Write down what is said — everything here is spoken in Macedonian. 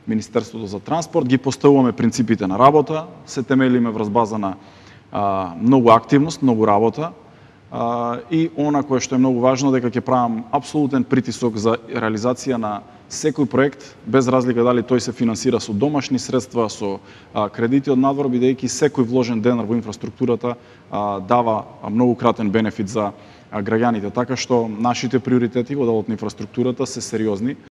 Министерството за транспорт, ги поставуваме принципите на работа, се темелиме врз база на многу активност, многу работа, и она кое што е многу важно, дека ќе правам апсолутен притисок за реализација на секој проект, без разлика дали тој се финансира со домашни средства, со кредити од надвор, бидејќи секој вложен денар во инфраструктурата дава многу кратен бенефит за граѓаните, така што нашите приоритети во делот на инфраструктурата се сериозни.